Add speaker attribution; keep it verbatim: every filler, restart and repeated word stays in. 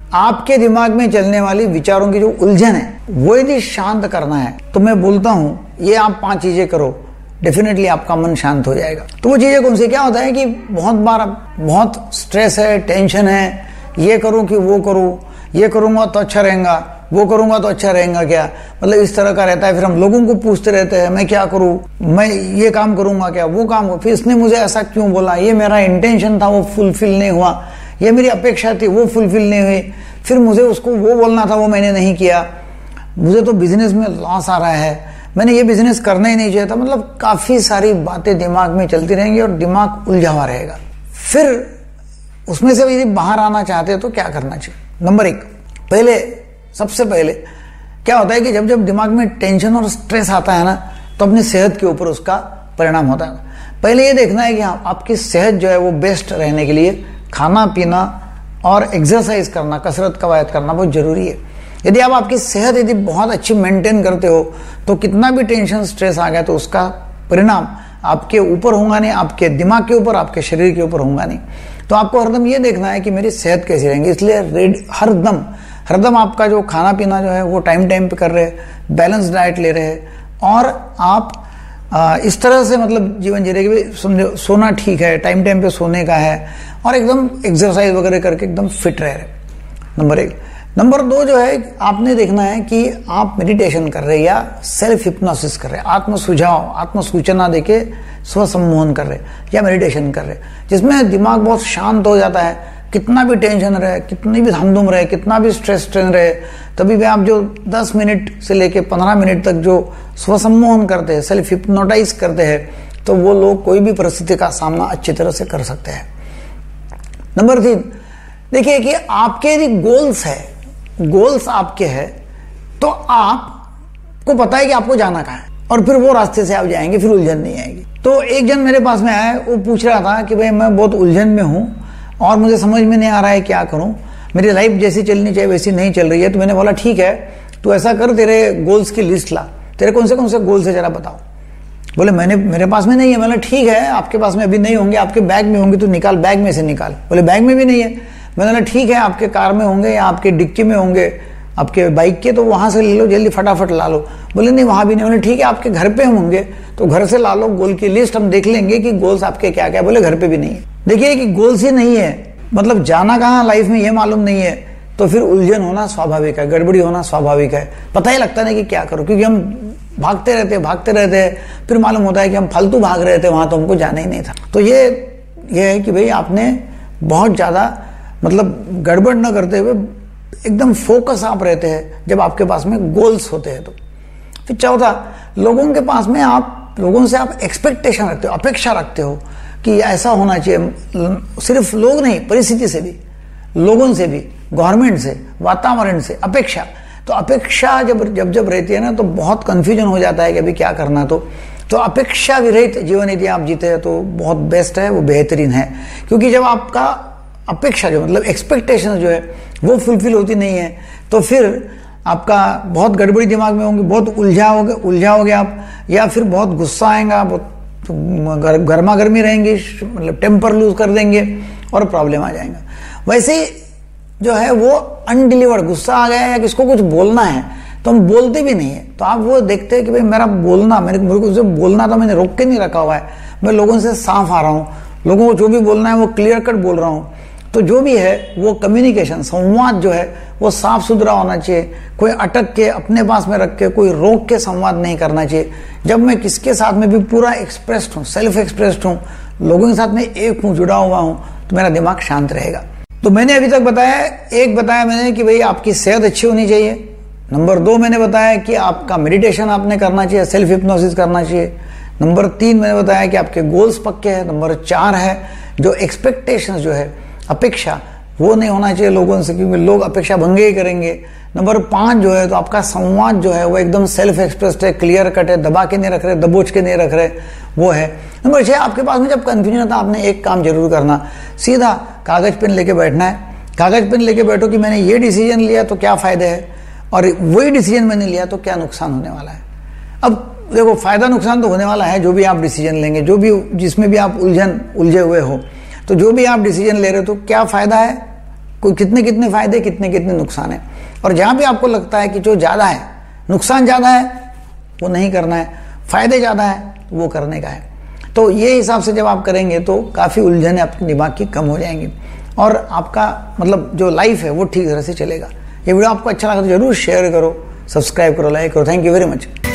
Speaker 1: आपके दिमाग में चलने वाली विचारों की जो उलझन है वो यदि शांत करना है तो मैं बोलता हूं ये आप पांच चीजें करो, डेफिनेटली आपका मन शांत हो जाएगा। तो वो चीजें कौन सी, क्या होता है कि बहुत बार बहुत स्ट्रेस है, टेंशन है, ये करूं कि वो करूं, ये करूंगा तो अच्छा रहेगा, वो करूंगा तो अच्छा रहेगा क्या, मतलब इस तरह का रहता है। फिर हम लोगों को पूछते रहते हैं मैं क्या करूं, मैं ये काम करूंगा क्या, वो काम, फिर इसने मुझे ऐसा क्यों बोला, ये मेरा इंटेंशन था वो फुलफिल नहीं हुआ, ये मेरी अपेक्षा थी वो फुलफिल नहीं हुई, फिर मुझे उसको वो बोलना था वो मैंने नहीं किया, मुझे तो बिजनेस में लॉस आ रहा है, मैंने ये बिजनेस करना ही नहीं चाहिए था। मतलब काफी सारी बातें दिमाग में चलती रहेंगी और दिमाग उलझा हुआ रहेगा। फिर उसमें से यदि बाहर आना चाहते हैं तो क्या करना चाहिए। नंबर एक, पहले सबसे पहले क्या होता है कि जब जब दिमाग में टेंशन और स्ट्रेस आता है ना तो अपनी सेहत के ऊपर उसका परिणाम होता है। पहले ये देखना है कि हाँ आपकी सेहत जो है वो बेस्ट रहने के लिए खाना पीना और एक्सरसाइज करना, कसरत कवायद करना बहुत जरूरी है। यदि आप आपकी सेहत यदि बहुत अच्छी मेंटेन करते हो तो कितना भी टेंशन स्ट्रेस आ गया तो उसका परिणाम आपके ऊपर होगा नहीं, आपके दिमाग के ऊपर, आपके शरीर के ऊपर होगा नहीं। तो आपको हरदम ये देखना है कि मेरी सेहत कैसी रहेंगी, इसलिए हरदम हरदम आपका जो खाना पीना जो है वो टाइम टाइम पे कर रहे हैं, बैलेंस डाइट ले रहे हैं और आप आ, इस तरह से मतलब जीवन जी रहे कि समझो सोना ठीक है, टाइम टाइम पे सोने का है और एकदम एक्सरसाइज वगैरह करके एकदम फिट रह रहे। नंबर एक। नंबर दो जो है आपने देखना है कि आप मेडिटेशन कर रहे हैं या सेल्फ हिप्नोसिस कर रहे हैं, आत्म सुझाव आत्म सूचना देके स्व सम्मोहन कर रहे हैं या मेडिटेशन कर रहे हैं, जिसमें दिमाग बहुत शांत हो जाता है। कितना भी टेंशन रहे, कितनी भी धमधुम रहे, कितना भी स्ट्रेस स्ट्रेन रहे, तभी भी आप जो दस मिनट से लेके पंद्रह मिनट तक जो स्व सम्मोहन करते हैं, सेल्फ हिप्नोटाइज करते हैं, तो वो लोग कोई भी परिस्थिति का सामना अच्छी तरह से कर सकते हैं। नंबर तीन, देखिए कि आपके यदि गोल्स है, गोल्स आपके हैं तो आपको पता है कि आपको जाना कहाँ है और फिर वो रास्ते से आप जाएंगे, फिर उलझन नहीं आएगी। तो एक जन मेरे पास में आया, वो पूछ रहा था कि भाई मैं बहुत उलझन में हूं और मुझे समझ में नहीं आ रहा है क्या करूं, मेरी लाइफ जैसी चलनी चाहिए वैसी नहीं चल रही है। तो मैंने बोला ठीक है तू ऐसा कर, तेरे गोल्स की लिस्ट ला, तेरे कौन से कौन से गोल्स है जरा बताओ। बोले मैंने मेरे पास में नहीं है। मैंने ठीक है आपके पास में अभी नहीं होंगे, आपके बैग में होंगे तो निकाल, बैग में से निकाल। बोले बैग में भी नहीं है। मैंने बोला ठीक है आपके कार में होंगे या आपके डिक्की में होंगे, आपके बाइक के, तो वहां से ले लो, जल्दी फटाफट ला लो। बोले नहीं वहां भी नहीं। बोले ठीक है आपके घर पे होंगे तो घर से ला लो, गोल की लिस्ट हम देख लेंगे कि गोल्स आपके क्या क्या। बोले घर पे भी नहीं है। देखिए कि गोल्स ही नहीं है, मतलब जाना कहाँ लाइफ में ये मालूम नहीं है, तो फिर उलझन होना स्वाभाविक है, गड़बड़ी होना स्वाभाविक है। पता ही लगता नहीं कि क्या करो, क्योंकि हम भागते रहते भागते रहते हैं, फिर मालूम होता है कि हम फालतू भाग रहे थे, वहां तो हमको जाना ही नहीं था। तो ये ये है कि भाई आपने बहुत ज्यादा मतलब गड़बड़ न करते हुए एकदम फोकस आप रहते हैं जब आपके पास में गोल्स होते हैं। तो फिर चौथा, लोगों के पास में आप लोगों से आप एक्सपेक्टेशन रखते हो, अपेक्षा रखते हो कि ऐसा होना चाहिए। सिर्फ लोग नहीं, परिस्थिति से भी, लोगों से भी, गवर्नमेंट से, वातावरण से अपेक्षा। तो अपेक्षा जब जब जब रहती है ना तो बहुत कंफ्यूजन हो जाता है कि अभी क्या करना। तो तो अपेक्षा विरहित जीवन यदि आप जीते हैं तो बहुत बेस्ट है, वो बेहतरीन है। क्योंकि जब आपका अपेक्षा जो मतलब एक्सपेक्टेशन जो है वो फुलफिल होती नहीं है तो फिर आपका बहुत गड़बड़ी दिमाग में होंगी, बहुत उलझाओगे उलझाओगे आप, या फिर बहुत गुस्सा आएगा, बहुत गर्मा गर्मी रहेंगी, मतलब टेम्पर लूज कर देंगे और प्रॉब्लम आ जाएगा। वैसे ही जो है वो अनडिलीवर्ड गुस्सा आ गया या किसको कुछ बोलना है तो हम बोलते भी नहीं है। तो आप वो देखते हैं कि भाई मेरा बोलना, मेरे मेरे को जो बोलना था मैंने रोक के नहीं रखा हुआ है, मैं लोगों से साफ आ रहा हूँ, लोगों को जो भी बोलना है वो क्लियर कट बोल रहा हूँ। तो जो भी है वो कम्युनिकेशन, संवाद जो है वो साफ सुथरा होना चाहिए। कोई अटक के अपने पास में रख के कोई रोक के संवाद नहीं करना चाहिए। जब मैं किसके साथ में भी पूरा एक्सप्रेस्ड हूँ, सेल्फ एक्सप्रेस्ड हूँ, लोगों के साथ में एक हूँ, जुड़ा हुआ हूँ, तो मेरा दिमाग शांत रहेगा। तो मैंने अभी तक बताया, एक बताया मैंने कि भाई आपकी सेहत अच्छी होनी चाहिए। नंबर दो मैंने बताया कि आपका मेडिटेशन आपने करना चाहिए, सेल्फ हिप्नोसिस करना चाहिए। नंबर तीन मैंने बताया कि आपके गोल्स पक्के हैं। नंबर चार है जो एक्सपेक्टेशन जो है, अपेक्षा, वो नहीं होना चाहिए लोगों से, क्योंकि लोग अपेक्षा भंगे ही करेंगे। नंबर पांच जो है तो आपका संवाद जो है वो एकदम सेल्फ एक्सप्रेस्ड है, क्लियर कट है, दबा के नहीं रख रहे, दबोच के नहीं रख रहे, वो है। नंबर छह, आपके पास में जब कंफ्यूजन आता आपने एक काम जरूर करना, सीधा कागज पेन लेके बैठना है। कागज पेन लेके बैठो कि मैंने ये डिसीजन लिया तो क्या फायदे है, और वही डिसीजन मैंने लिया तो क्या नुकसान होने वाला है। अब देखो फायदा नुकसान तो होने वाला है, जो भी आप डिसीजन लेंगे, जो भी जिसमें भी आप उलझन उलझे हुए हो, तो जो भी आप डिसीजन ले रहे हो तो क्या फायदा है, कोई कितने कितने फायदे कितने कितने नुकसान है। और जहां भी आपको लगता है कि जो ज्यादा है, नुकसान ज्यादा है, वो नहीं करना है, फायदे ज्यादा है वो करने का है। तो ये हिसाब से जब आप करेंगे तो काफी उलझने आपके दिमाग की कम हो जाएंगी और आपका मतलब जो लाइफ है वो ठीक तरह से चलेगा। ये वीडियो आपको अच्छा लगा तो जरूर शेयर करो, सब्सक्राइब करो, लाइक करो। Thank you very much.